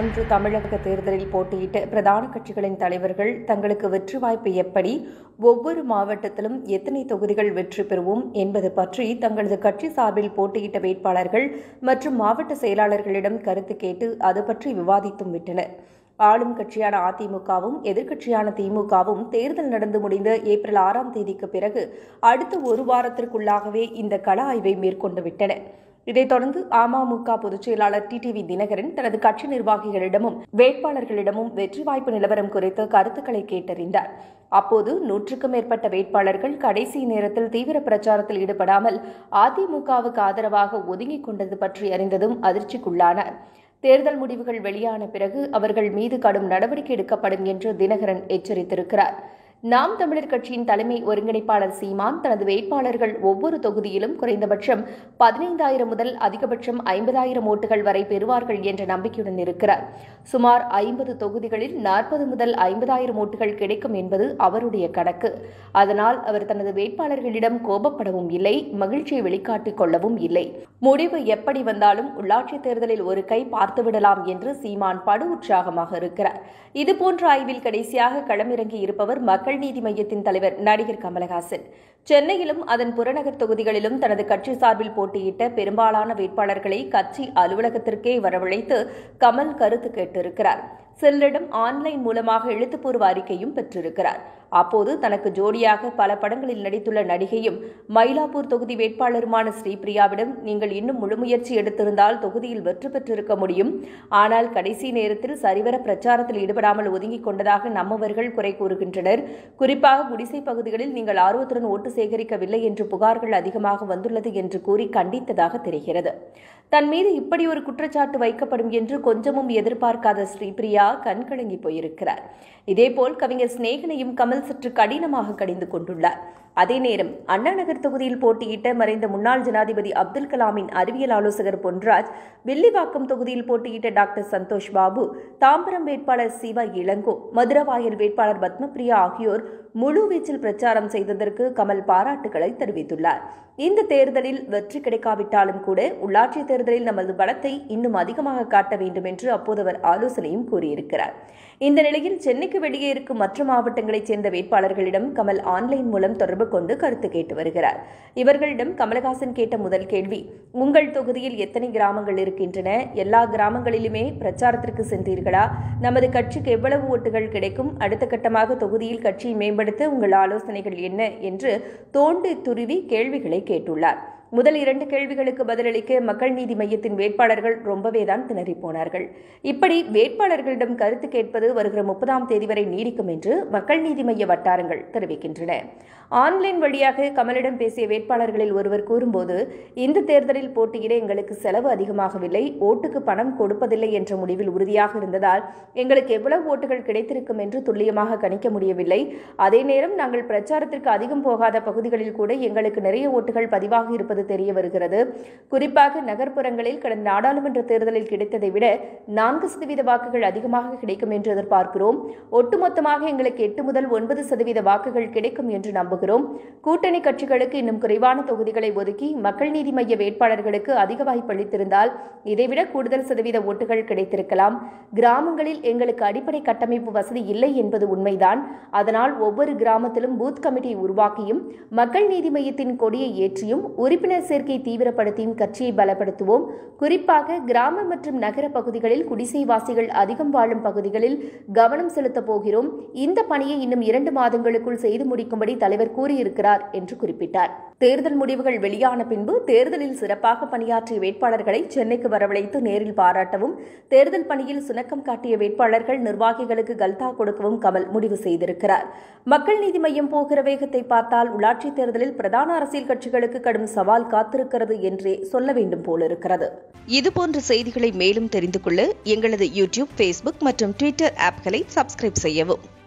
இதுபோன்று தமிழக தேர்தலில் போட்டியிட்ட பிரதான கட்சிகளின் தலைவர்கள் தங்களுக்கு வெற்றி வாய்ப்பு எப்படி, ஒவ்வொரு மாவட்டத்திலும் எத்தனை தொகுதிகள் வெற்றி பெறுவோம் என்பது பற்றி தங்களது கட்சி சார்பில் போட்டியிட்ட வேட்பாளர்கள் மற்றும் மாவட்ட செயலாளர்களிடம் கருத்து கேட்டு அது பற்றி விவாதித்தும் விட்டனர். ஆளும் கட்சியான அதிமுகவும் எதிர்க்கட்சியான திமுகவும் தேர்தல் நடந்து முடிந்த ஏப்ரல் 6ஆம் தேதிக்கு பிறகு அடுத்த ஒரு வாரத்திற்குள்ளாகவே இந்த கள ஆய்வை மேற்கொண்டு விட்டன. இதைத் தொடர்ந்து அமமுக பொதுச் செயலாளர் டிடிவி தினகரன் தனது கட்சி நிர்வாகிகளிடமும் வேட்பாளர்களிடமும் வெற்றி வாய்ப்பு நிலவரம் குறித்து கருத்துக்களை கேட்டறிந்தார். அப்போது 100க்கும் மேற்பட்ட வேட்பாளர்கள் கடைசி நேரத்தில் தீவிர பிரச்சாரத்தில் ஈடுபடாமல் அதிமுகவுக்கு ஆதரவாக ஒதுங்கிக் கொண்டது பற்றி அறிந்ததும் அதிர்ச்சிக்குள்ளானார். தேர்தல் முடிவுகள் வெளியான பிறகு அவர்கள் மீது கடும் நடவடிக்கை எடுக்கப்படும் என்று தினகரன் எச்சரித்திருக்கிறார். நாம் தமிழர் கட்சியின் தலைமை ஒருங்கிணைப்பாளர் சீமான் தனது வேட்பாளர்கள் ஒவ்வொரு தொகுதியிலும் குறைந்தபட்சம் 15,000 முதல் அதிகபட்சம் 50,000 ஓட்டுகள் வரை பெறுவார்கள் என்ற நம்பிக்கையுடன் இருக்கிறார். சுமார் 50 தொகுதிகளில் 40 முதல் 50,000 ஓட்டுகள் கிடைக்கும் என்பது அவருடைய கணக்கு. அதனால் அவர் தனது வேட்பாளர்களிடம் கோபப்படவும் இல்லை, மகிழ்ச்சியை வெளிக்காட்டிக் கொள்ளவும் இல்லை. முடிவு எப்படி வந்தாலும் உள்ளாட்சித் தேர்தலில் ஒரு கை பார்த்துவிடலாம் என்று சீமான் படு உற்சாகமாக இருக்கிறார். இதுபோன்ற ஆய்வில் கடைசியாக களமிறங்கி இருப்பவர் மக்கள் நீதி மையத்தின் தலைவர் நடிகர் கமல் ஹாசன். சென்னையிலும் அதன் புறநகர் தொகுதிகளிலும் தனது கட்சி சார்பில் போட்டியிட்ட பெரும்பாலான வேட்பாளர்களை கட்சி அலுவலகத்திற்கே வரவழைத்து கமல் கருத்து கேட்டிருக்கிறார். சிலரிடம் ஆன்லைன் மூலமாக எழுத்துப்பூர்வ அறிக்கையும் பெற்றிருக்கிறார். அப்போது தனக்கு ஜோடியாக பல படங்களில் நடித்துள்ள நடிகையும் மயிலாப்பூர் தொகுதி வேட்பாளருமான ஸ்ரீபிரியாவிடம் நீங்கள் இன்னும் முழு முயற்சி எடுத்திருந்தால் தொகுதியில் வெற்றி பெற்றிருக்க முடியும், ஆனால் கடைசி நேரத்தில் சரிவர பிரச்சாரத்தில் ஈடுபடாமல் ஒதுங்கிக் கொண்டதாக நம்மவர்கள் குறை கூறுகின்றனர். குறிப்பாக குடிசை பகுதிகளில் நீங்கள் ஆர்வத்துடன் ஓட்டு சேகரிக்கவில்லை என்று புகார்கள் அதிகமாக வந்துள்ளது என்று கூறி கண்டித்ததாக தெரிகிறது. தன் மீது இப்படி ஒரு குற்றச்சாட்டு வைக்கப்படும் என்று கொஞ்சமும் எதிர்பார்க்காத ஸ்ரீபிரியா கண்கலங்கி போயிருக்கிறார். இதேபோல் கவிஞர் சிநேகனையும் கமல் சற்று கடினமாக கடிந்து கொண்டுள்ளார். அதே நேரம் அண்ணா நகர் தொகுதியில் போட்டியிட்ட மறைந்த முன்னாள் ஜனாதிபதி அப்துல் கலாமின் அறிவியல் ஆலோசகர் பொன்ராஜ், வில்லிவாக்கம் தொகுதியில் போட்டியிட்ட டாக்டர் சந்தோஷ் பாபு, தாம்பரம் வேட்பாளர் சிவா இளங்கோ, மதுரவாயல் வேட்பாளர் பத்மபிரியா ஆகியோர் முழுவீச்சில் பிரச்சாரம் செய்ததற்கு கமல் பாராட்டுகளை தெரிவித்துள்ளார். இந்த தேர்தலில் வெற்றி கிடைக்காவிட்டாலும் கூட உள்ளாட்சி தேர்தலில் நமது பலத்தை இன்னும் அதிகமாக காட்ட வேண்டும் என்று அப்போது அவர் ஆலோசனையும் கூறியிருக்கிறார். இந்த நிலையில் சென்னைக்கு வெளியே இருக்கும் மற்ற மாவட்டங்களைச் சேர்ந்த வேட்பாளர்களிடம் கமல் ஆன்லைன் மூலம் தொடர்பு கொண்டு கருத்து கேட்டு வருகிறார். இவர்களிடம் கமலஹாசன் கேட்ட முதல் கேள்வி, உங்கள் தொகுதியில் எத்தனை கிராமங்கள் இருக்கின்றன, எல்லா கிராமங்களிலுமே பிரச்சாரத்திற்கு சென்றீர்களா, நமது கட்சிக்கு எவ்வளவு ஓட்டுகள் கிடைக்கும், அடுத்த கட்டமாக தொகுதியில் கட்சியை மேம்படுத்த உங்கள் ஆலோசனைகள் என்ன என்று தோண்டி துருவி கேள்விகளை கேட்டுள்ளார். முதல் 2 கேள்விகளுக்கு பதிலளிக்க மக்கள் நீதி மையத்தின் வேட்பாளர்கள் ரொம்பவேதான் திணறி போனார்கள். இப்படி வேட்பாளர்களிடம் கருத்து கேட்பது வருகிற 30ஆம் தேதி வரை நீடிக்கும் என்று மக்கள் நீதி மைய வட்டாரங்கள் தெரிவிக்கின்றன. ஆன்லைன் வழியாக கமலிடம் பேசிய வேட்பாளர்களில் ஒருவர் கூறும்போது, இந்த தேர்தலில் போட்டியிட எங்களுக்கு செலவு அதிகமாகவில்லை, ஓட்டுக்கு பணம் கொடுப்பதில்லை என்ற முடிவில் உறுதியாக இருந்ததால் எங்களுக்கு எவ்வளவு ஓட்டுகள் கிடைத்திருக்கும் என்று துல்லியமாக கணிக்க முடியவில்லை. அதே நேரம் நாங்கள் பிரச்சாரத்திற்கு அதிகம் போகாத பகுதிகளில் கூட எங்களுக்கு நிறைய ஓட்டுகள் பதிவாக இருப்பது தெரிய வருகிறது. குறிப்பாக நகர்ப்புறங்களில் கடந்த நாடாளுமன்ற தேர்தலில் கிடைத்ததை விட 4% வாக்குகள் அதிகமாக கிடைக்கும் என்று எதிர்பார்க்கிறோம். ஒட்டுமொத்தமாக எங்களுக்கு 8 முதல் 9% வாக்குகள் கிடைக்கும் என்று நம்புகிறோம். கூட்டணி கட்சிகளுக்கு இன்னும் குறைவான தொகுதிகளை ஒதுக்கி மக்கள் நீதி மைய வேட்பாளர்களுக்கு அதிக வாய்ப்பு அளித்திருந்தால் இதைவிட கூடுதல் சதவீத ஓட்டுகள் கிடைத்திருக்கலாம். கிராமங்களில் எங்களுக்கு அடிப்படை கட்டமைப்பு வசதி இல்லை என்பது உண்மைதான். அதனால் ஒவ்வொரு கிராமத்திலும் பூத் கமிட்டியை உருவாக்கியும் மக்கள் நீதி மையத்தின் கொடியை ஏற்றியும் உறுப்பினர் சேர்க்கை தீவிரப்படுத்தியும் கட்சியை பலப்படுத்துவோம். குறிப்பாக கிராம மற்றும் நகர பகுதிகளில் குடிசைவாசிகள் அதிகம் வாழும் பகுதிகளில் கவனம் செலுத்தப் போகிறோம். இந்த பணியை இன்னும் 2 மாதங்களுக்குள் செய்து முடிக்கும்படி தலைவர் கூறியிருக்கிறார் என்று குறிப்பிட்டார். தேர்தல் முடிவுகள் வெளியான பின்பு தேர்தலில் சிறப்பாக பணியாற்றிய வேட்பாளர்களை சென்னைக்கு வரவழைத்து நேரில் பாராட்டவும், தேர்தல் பணியில் சுணக்கம் காட்டிய வேட்பாளர்கள் நிர்வாகிகளுக்கு கல்தா கொடுக்கவும் கமல் முடிவு செய்திருக்கிறார். மக்கள் நீதி மையம் போகிற வேகத்தை பார்த்தால் உள்ளாட்சித் தேர்தலில் பிரதான அரசியல் கட்சிகளுக்கு கடும் சவால் காத்திருக்கிறது என்றே சொல்ல வேண்டும் போலிருக்கிறது. இதுபோன்ற செய்திகளை மேலும் தெரிந்து கொள்ள எங்களது யூடியூப், ஃபேஸ்புக் மற்றும் ட்விட்டர் ஆப்களை சப்ஸ்கிரைப் செய்யவும்.